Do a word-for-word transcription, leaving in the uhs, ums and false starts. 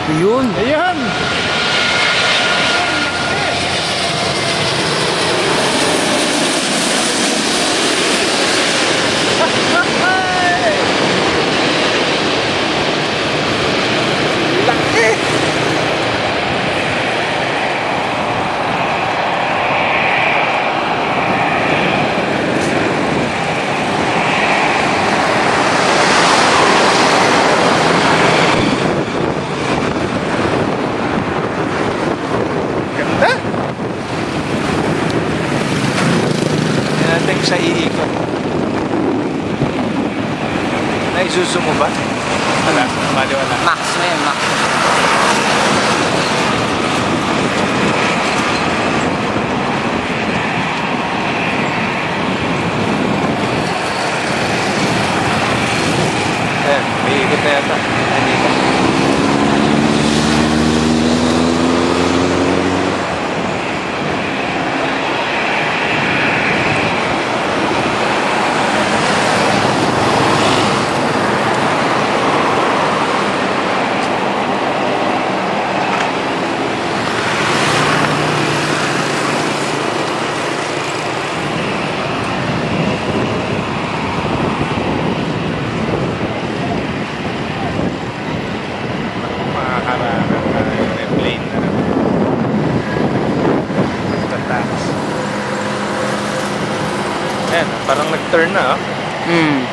Ayun. Ayan. Laki. Sa iikot. Naisuso mo ba? Wala. Mali wala. Max na yun, max. Ayan, may ikot na yata. Nandito. Ayan, parang nag-turn na, oh. Hmm.